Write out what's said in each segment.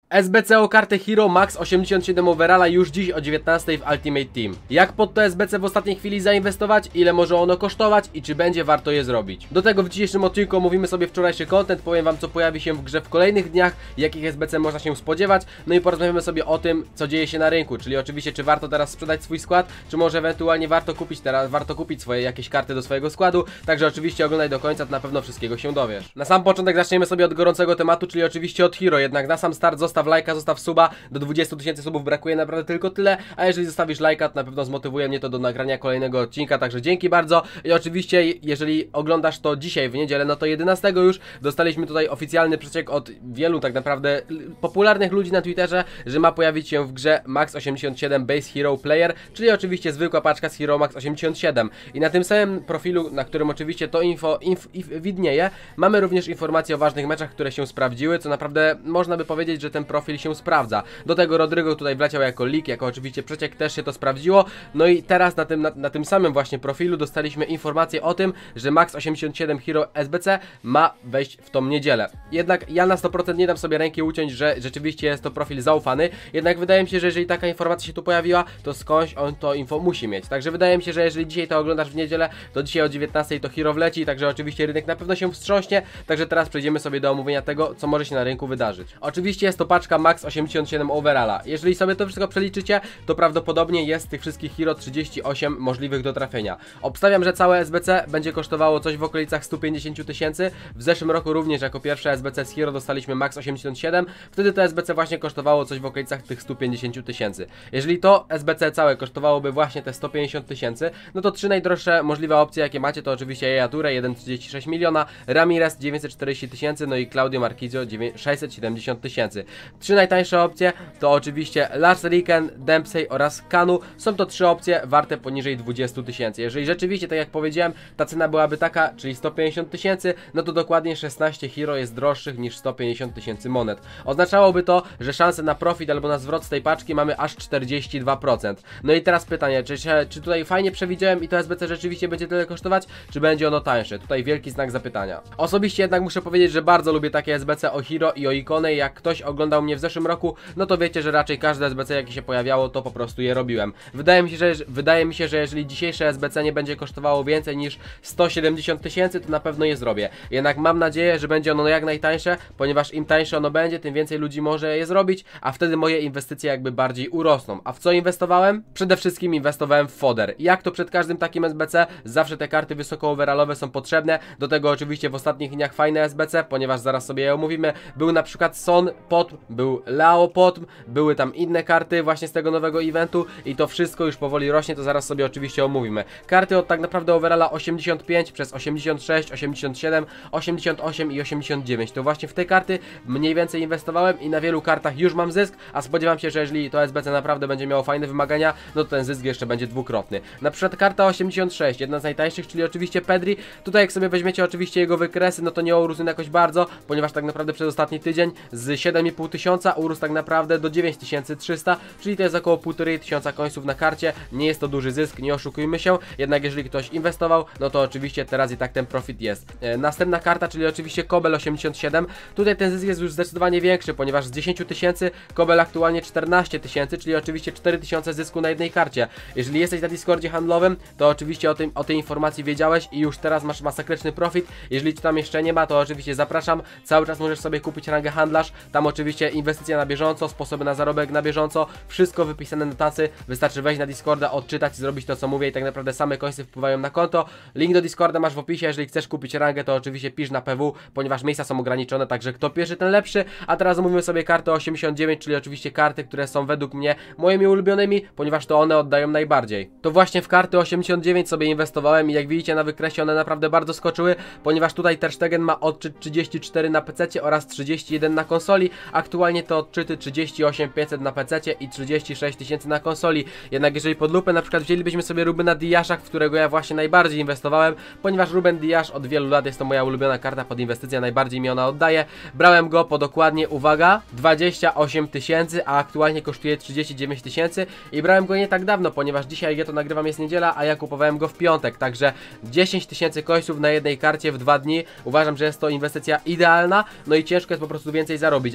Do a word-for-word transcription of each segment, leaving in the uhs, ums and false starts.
S B C o kartę Hero Max osiemdziesiąt siedem overalla już dziś o dziewiętnastej w Ultimate Team. Jak pod to S B C w ostatniej chwili zainwestować, ile może ono kosztować i czy będzie warto je zrobić. Do tego w dzisiejszym odcinku omówimy sobie wczorajszy content, powiem wam co pojawi się w grze w kolejnych dniach, jakich S B C można się spodziewać, no i porozmawiamy sobie o tym, co dzieje się na rynku, czyli oczywiście czy warto teraz sprzedać swój skład, czy może ewentualnie warto kupić teraz, warto kupić swoje jakieś karty do swojego składu, także oczywiście oglądaj do końca, to na pewno wszystkiego się dowiesz. Na sam początek zaczniemy sobie od gorącego tematu, czyli oczywiście od Hero, jednak na sam start zostaw lajka, zostaw suba, do dwudziestu tysięcy subów brakuje naprawdę tylko tyle, a jeżeli zostawisz lajka, to na pewno zmotywuje mnie to do nagrania kolejnego odcinka, także dzięki bardzo. I oczywiście jeżeli oglądasz to dzisiaj w niedzielę, no to jedenastego już dostaliśmy tutaj oficjalny przeciek od wielu tak naprawdę popularnych ludzi na Twitterze, że ma pojawić się w grze Max osiemdziesiąt siedem Base Hero Player, czyli oczywiście zwykła paczka z Hero Max osiemdziesiąt siedem. I na tym samym profilu, na którym oczywiście to info inf, inf, widnieje, mamy również informacje o ważnych meczach, które się sprawdziły, co naprawdę można by powiedzieć, że ten profil się sprawdza. Do tego Rodrygo tutaj wleciał jako leak, jako oczywiście przeciek, też się to sprawdziło. No i teraz na tym, na, na tym samym właśnie profilu dostaliśmy informację o tym, że Max osiemdziesiąt siedem Hero S B C ma wejść w tą niedzielę. Jednak ja na sto procent nie dam sobie ręki uciąć, że rzeczywiście jest to profil zaufany, jednak wydaje mi się, że jeżeli taka informacja się tu pojawiła, to skądś on to info musi mieć. Także wydaje mi się, że jeżeli dzisiaj to oglądasz w niedzielę, to dzisiaj o dziewiętnastej to Hero wleci, także oczywiście rynek na pewno się wstrząśnie, także teraz przejdziemy sobie do omówienia tego, co może się na rynku wydarzyć. Oczywiście jest to paczka Max osiemdziesiąt siedem overalla. Jeżeli sobie to wszystko przeliczycie, to prawdopodobnie jest tych wszystkich Hero trzydzieści osiem możliwych do trafienia. Obstawiam, że całe S B C będzie kosztowało coś w okolicach stu pięćdziesięciu tysięcy. W zeszłym roku również jako pierwsze S B C z Hero dostaliśmy Max osiemdziesiąt siedem. Wtedy to S B C właśnie kosztowało coś w okolicach tych stu pięćdziesięciu tysięcy. Jeżeli to S B C całe kosztowałoby właśnie te sto pięćdziesiąt tysięcy, no to trzy najdroższe możliwe opcje jakie macie to oczywiście Yaya Toure jeden przecinek trzydzieści sześć miliona, Ramirez dziewięćset czterdzieści tysięcy, no i Claudio Marquisio sześćset siedemdziesiąt tysięcy. Trzy najtańsze opcje to oczywiście Lars Ricken, Dempsey oraz Kanu. Są to trzy opcje warte poniżej dwudziestu tysięcy. Jeżeli rzeczywiście, tak jak powiedziałem, ta cena byłaby taka, czyli sto pięćdziesiąt tysięcy, no to dokładnie szesnaście Hero jest droższych niż sto pięćdziesiąt tysięcy monet. Oznaczałoby to, że szanse na profit albo na zwrot z tej paczki mamy aż czterdzieści dwa procent. No i teraz pytanie, czy, czy tutaj fajnie przewidziałem i to S B C rzeczywiście będzie tyle kosztować, czy będzie ono tańsze? Tutaj wielki znak zapytania. Osobiście jednak muszę powiedzieć, że bardzo lubię takie S B C o Hero i o ikony. Jak ktoś oglądał mnie w zeszłym roku, no to wiecie, że raczej każde S B C jakie się pojawiało, to po prostu je robiłem. Wydaje mi się, że, wydaje mi się, że jeżeli dzisiejsze S B C nie będzie kosztowało więcej niż sto siedemdziesiąt tysięcy, to na pewno je zrobię. Jednak mam nadzieję, że będzie ono jak najtańsze, ponieważ im tańsze ono będzie, tym więcej ludzi może je zrobić, a wtedy moje inwestycje jakby bardziej urosną. A w co inwestowałem? Przede wszystkim inwestowałem w foder. Jak to przed każdym takim S B C, zawsze te karty wysoko overallowe są potrzebne. Do tego oczywiście w ostatnich dniach fajne S B C, ponieważ zaraz sobie je omówimy. Był na przykład Son Potm, był Lao Potm, były tam inne karty właśnie z tego nowego eventu i to wszystko już powoli rośnie, to zaraz sobie oczywiście omówimy. Karty od tak naprawdę overalla osiemdziesiąt pięć przez osiemdziesiąt sześć, osiemdziesiąt siedem, osiemdziesiąt osiem i osiemdziesiąt dziewięć. To właśnie w te karty mniej więcej inwestowałem i na wielu kartach już mam zysk, a spodziewam się, że jeżeli to S B C naprawdę będzie miało fajne wymagania, no to ten zysk jeszcze będzie dwukrotny. Na przykład karta osiemdziesiąt sześć, jedna z najtańszych, czyli oczywiście Pedri. Tutaj jak sobie weźmiecie oczywiście jego wykresy, no to nie urósł jakoś bardzo, ponieważ tak naprawdę przez ostatni tydzień z siedem i pół tysiąca urósł tak naprawdę do dziewięć tysięcy trzysta, czyli to jest około półtorej tysiąca końców na karcie. Nie jest to duży zysk, nie oszukujmy się, jednak jeżeli ktoś inwestował, no to oczywiście teraz i tak ten profit jest. E, następna karta, czyli oczywiście Kobel osiemdziesiąt siedem. Tutaj ten zysk jest już zdecydowanie większy, ponieważ z dziesięciu tysięcy Kobel aktualnie czternaście tysięcy, czyli oczywiście cztery tysiące zysku na jednej karcie. Jeżeli jesteś na Discordzie handlowym, to oczywiście o, tym, o tej informacji wiedziałeś i już teraz masz masakryczny profit. Jeżeli ci tam jeszcze nie ma, to oczywiście zapraszam. Cały czas możesz sobie kupić rangę handlarz. Tam oczywiście inwestycja na bieżąco, sposoby na zarobek na bieżąco, wszystko wypisane na tacy. Wystarczy wejść na Discorda, odczytać, zrobić to co mówię i tak naprawdę same końce wpływają na konto. Link do Discorda masz w opisie. Jeżeli chcesz kupić rangę, to oczywiście pisz na P W, ponieważ miejsca są ograniczone, także kto pierwszy, ten lepszy. A teraz omówimy sobie kartę osiemdziesiąt dziewięć, czyli oczywiście karty, które są według mnie moimi ulubionymi, ponieważ to one oddają najbardziej. To właśnie w karty osiemdziesiąt dziewięć sobie inwestowałem i jak widzicie na wykresie one naprawdę bardzo skoczyły, ponieważ tutaj Ter Stegen ma odczyt trzydzieści cztery na pececie oraz trzydzieści jeden na konsoli. Aktualnie to odczyty trzydzieści osiem tysięcy pięćset na pececie i trzydzieści sześć tysięcy na konsoli. Jednak jeżeli pod lupę na przykład wzięlibyśmy sobie Rubena Diaszach, w którego ja właśnie najbardziej inwestowałem, ponieważ Ruben Diasz od wielu lat jest to moja ulubiona karta pod inwestycję, najbardziej mi ona oddaje. Brałem go po dokładnie, uwaga, dwadzieścia osiem tysięcy, a aktualnie kosztuje trzydzieści dziewięć tysięcy i brałem go nie tak dawno, ponieważ dzisiaj jak ja to nagrywam jest niedziela, a ja kupowałem go w piątek, także dziesięć tysięcy końców na jednej karcie w dwa dni. Uważam, że jest to inwestycja idealna, no i ciężko jest po prostu więcej zarobić. Jak widzicie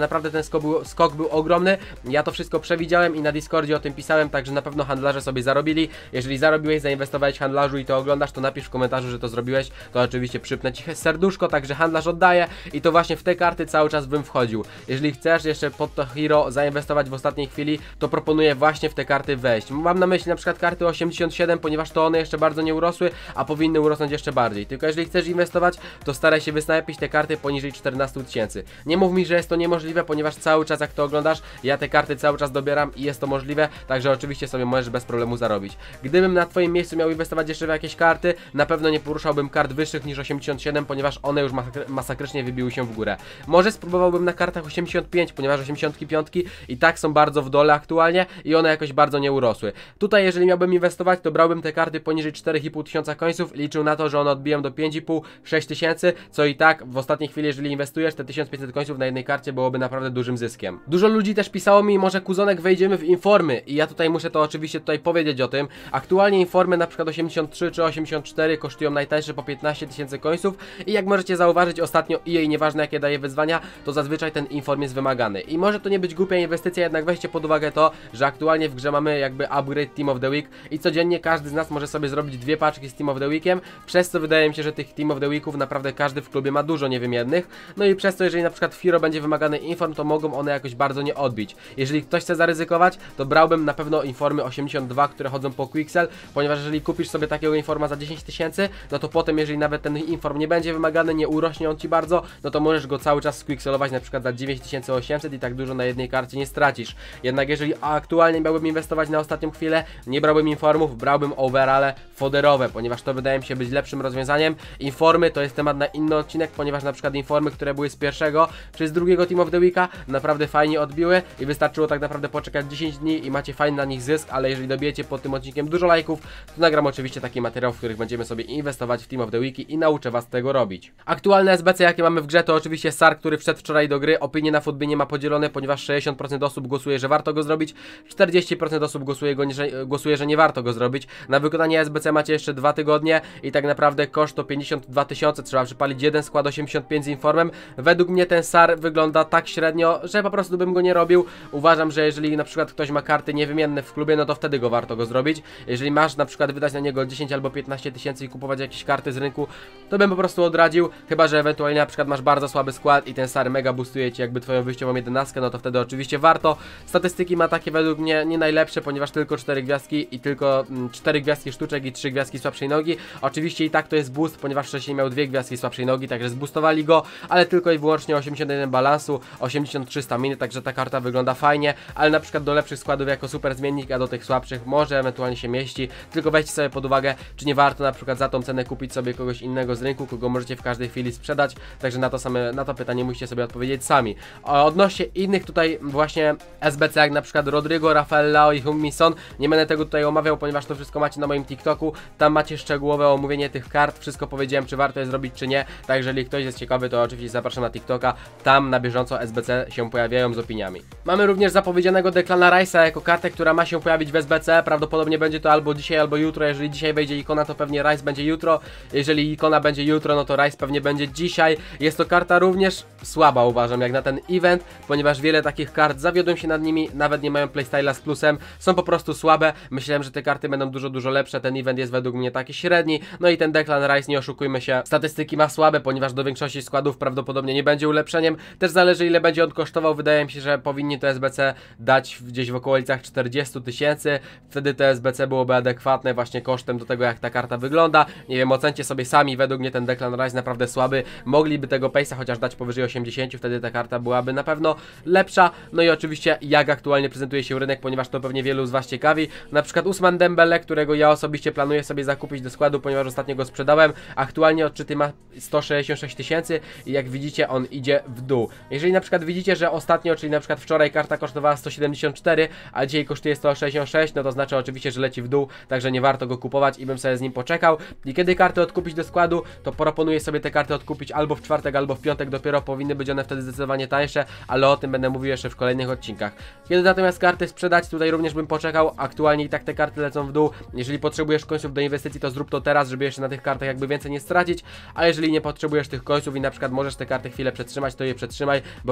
naprawdę ten skok był, skok był ogromny. Ja to wszystko przewidziałem i na Discordzie o tym pisałem, także na pewno handlarze sobie zarobili. Jeżeli zarobiłeś, zainwestowałeś handlarzu i to oglądasz, to napisz w komentarzu, że to zrobiłeś, to oczywiście przypnę ci serduszko, także handlarz oddaje i to właśnie w te karty cały czas bym wchodził. Jeżeli chcesz jeszcze pod to hero zainwestować w ostatniej chwili, to proponuję właśnie w te karty wejść. Mam na myśli na przykład karty osiemdziesiąt siedem, ponieważ to one jeszcze bardzo nie urosły, a powinny urosnąć jeszcze bardziej. Tylko jeżeli chcesz inwestować, to staraj się wysnajpić te karty poniżej czternastu tysięcy. Nie mów mi, że jest to niemożliwe, ponieważ cały czas jak to oglądasz, ja te karty cały czas dobieram i jest to możliwe, także oczywiście sobie możesz bez problemu zarobić. Gdybym na twoim miejscu miał inwestować jeszcze w jakieś karty, na pewno nie poruszałbym kart wyższych niż osiemdziesiąt siedem, ponieważ one już masakry masakrycznie wybiły się w górę. Może spróbowałbym na kartach osiemdziesiąt pięć, ponieważ osiemdziesiąt pięć i tak są bardzo w dole aktualnie i one jakoś bardzo nie urosły. Tutaj jeżeli miałbym inwestować, to brałbym te karty poniżej czterech i pół tysiąca końców, liczył na to, że one odbiją do pięć i pół do sześciu tysięcy, co i tak w ostatniej chwili, jeżeli inwestujesz, te tysiąc pięćset końców na jednej karcie byłoby naprawdę dużym zyskiem. Dużo ludzi też pisało mi, może kuzonek wejdziemy w informy i ja tutaj muszę to oczywiście tutaj powiedzieć o tym. Aktualnie informy na przykład osiemdziesiąt trzy czy osiemdziesiąt cztery kosztują najtańsze po piętnaście tysięcy końców i jak możecie zauważyć ostatnio E A, nieważne jakie daje wyzwania, to zazwyczaj ten inform jest wymagany. I może to nie być głupia inwestycja, jednak weźcie pod uwagę to, że aktualnie w grze mamy jakby upgrade Team of the Week i codziennie każdy z nas może sobie zrobić dwie paczki z Team of the Weekiem, przez co wydaje mi się, że tych Team of the Weeków naprawdę każdy w klubie ma dużo niewymiennych, no i przez to jeżeli na przykład w Hero będzie wymagany inform, to mogą one jakoś bardzo nie odbić. Jeżeli ktoś chce zaryzykować, to brałbym na pewno informy osiemdziesiąt dwa, które chodzą po Quixel, ponieważ jeżeli kupisz sobie takiego informa za dziesięć tysięcy, no to potem jeżeli nawet ten inform nie będzie wymagany, nie urośnie on ci bardzo, no to możesz go cały czas squixelować na przykład za dziewięć tysięcy osiemset i tak dużo na jednej karcie nie stracisz. Jednak jeżeli aktualnie miałbym inwestować na ostatnią chwilę, nie brałbym informów, brałbym overale foderowe, ponieważ to wydaje mi się być lepszym rozwiązaniem. Informy to jest temat na inny odcinek, ponieważ na przykład informy, które były z pierwszego czy z drugiego Team of the Weeka, naprawdę fajnie odbiły i wystarczyło tak naprawdę poczekać dziesięć dni i macie fajny na nich zysk, ale jeżeli dobijecie pod tym odcinkiem dużo lajków, to nagram oczywiście taki materiał, w których będziemy sobie inwestować w Team of the Weeki i nauczę was tego robić. Aktualne S B C jakie mamy w grze to oczywiście Sar, który wszedł wczoraj do gry. Opinie na Footbinie ma podzielone, ponieważ sześćdziesiąt procent osób głosuje, że warto go zrobić, czterdzieści procent osób głosuje, go nie, że, głosuje, że nie warto go zrobić. Na wykonanie S B C macie jeszcze dwa tygodnie i tak naprawdę koszt to pięćdziesiąt dwa tysiące, trzeba przypalić jeden skład osiemdziesiąt pięć z informem. Według mnie ten Sar wygląda tak średnio, że po prostu bym go nie robił. Uważam, że jeżeli na przykład ktoś ma karty niewymienne w klubie, no to wtedy go warto go zrobić. Jeżeli masz na przykład wydać na niego dziesięć albo piętnaście tysięcy i kupować jakieś karty z rynku, to bym po prostu odradził, chyba że ewentualnie na przykład masz bardzo słaby skład i ten Sar mega boostuje ci jakby twoją wyjściową jedenastkę, no to wtedy oczywiście warto. Statystyki ma takie według mnie nie najlepsze, ponieważ tylko cztery gwiazdki i tylko mm, cztery gwiazdki sztuczek i trzy gwiazdki słabszej nogi. Oczywiście i tak to jest boost, ponieważ wcześniej miał dwie gwiazdki słabszej nogi, także zboostowali go, ale tylko i wyłącznie osiemdziesiąt jeden balansu, osiemdziesiąt trzy staminy, także ta karta wygląda fajnie, ale na przykład do lepszych składów jako super zmiennik, a do tych słabszych może ewentualnie się mieści, tylko weźcie sobie pod uwagę, czy nie warto na przykład za tą cenę kupić sobie kogoś innego z rynku, kogo możecie w każdej chwili sprzedać, także na to same, na to pytanie musicie sobie odpowiedzieć sami. Odnośnie innych tutaj właśnie S B C, jak na przykład Rodrigo, Rafael Leao i Heung-min Son, nie będę tego tutaj omawiał, ponieważ to wszystko macie na moim TikToku, tam macie szczegółowe omówienie tych kart, wszystko powiedziałem, czy warto je zrobić, czy nie, także jeżeli ktoś jest ciekawy, to oczywiście zapraszam na TikToka, tam na bieżąco S B C się pojawiają z opiniami. Mamy również zapowiedzianego Declana Rice'a jako kartę, która ma się pojawić w S B C, prawdopodobnie będzie to albo dzisiaj, albo jutro. Jeżeli dzisiaj wejdzie ikona, to pewnie Rice będzie jutro, jeżeli ikona będzie jutro, no to Rice pewnie będzie dzisiaj. Jest to karta również słaba, uważam, jak na ten event, ponieważ wiele takich kart, zawiodłem się nad nimi, nawet nie mają playstyla z plusem, są po prostu słabe. Myślałem, że te karty będą dużo, dużo lepsze, ten event jest według mnie taki średni, no i ten Declan Rice, nie oszukujmy się, statystyki ma słabe, ponieważ do większości składów prawdopodobnie nie będzie ulepszeniem, też zależy ile będzie on kosztował, wydaje mi się, że powinni to S B C dać gdzieś w okolicach czterdzieści tysięcy, wtedy to S B C byłoby adekwatne właśnie kosztem do tego, jak ta karta wygląda. Nie wiem, ocencie sobie sami, według mnie ten Declan Rice naprawdę słaby, mogliby tego pace'a chociaż dać powyżej osiemdziesięciu, wtedy ta karta byłaby na pewno lepsza. No i oczywiście jak aktualnie prezentuje się rynek, ponieważ to pewnie wielu z was ciekawi, na przykład Ousmane Dembele, którego ja osobiście planuję sobie zakupić do składu, ponieważ ostatnio go sprzedałem, aktualnie odczyty ma sto sześćdziesiąt sześć tysięcy i jak widzicie on idzie w dół. Jeżeli na przykład widzicie, że ostatnio, czyli na przykład wczoraj karta kosztowała sto siedemdziesiąt cztery, a dzisiaj kosztuje sto sześćdziesiąt sześć, no to znaczy oczywiście, że leci w dół, także nie warto go kupować i bym sobie z nim poczekał. I kiedy karty odkupić do składu, to proponuję sobie te karty odkupić albo w czwartek, albo w piątek, dopiero powinny być one wtedy zdecydowanie tańsze, ale o tym będę mówił jeszcze w kolejnych odcinkach. Kiedy natomiast karty sprzedać, tutaj również bym poczekał, aktualnie i tak te karty lecą w dół. Jeżeli potrzebujesz końców do inwestycji, to zrób to teraz, żeby jeszcze na tych kartach jakby więcej nie stracić, a jeżeli nie potrzebujesz tych końców i na przykład możesz te karty chwilę przetrzymać, to je przetrzymaj, bo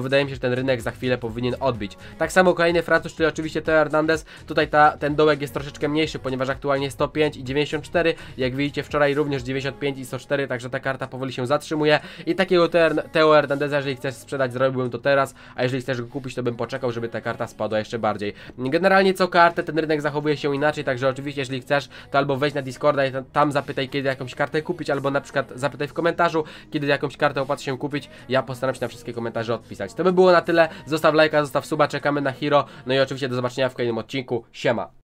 bo wydaje mi się, że ten rynek za chwilę powinien odbić. Tak samo kolejny Francuz, czyli oczywiście Theo Hernandez. Tutaj ta, ten dołek jest troszeczkę mniejszy, ponieważ aktualnie sto pięć i dziewięćdziesiąt cztery, jak widzicie wczoraj również dziewięćdziesiąt pięć i sto cztery, także ta karta powoli się zatrzymuje i takiego Theo Hernandeza, jeżeli chcesz sprzedać, zrobiłbym to teraz, a jeżeli chcesz go kupić, to bym poczekał, żeby ta karta spadła jeszcze bardziej. Generalnie co kartę ten rynek zachowuje się inaczej, także oczywiście jeżeli chcesz, to albo wejdź na Discorda i tam zapytaj, kiedy jakąś kartę kupić, albo na przykład zapytaj w komentarzu, kiedy jakąś kartę opłaca się kupić. Ja postaram się na wszystkie komentarze odpisać. To by było na tyle, zostaw lajka, zostaw suba, czekamy na Hero, no i oczywiście do zobaczenia w kolejnym odcinku, siema.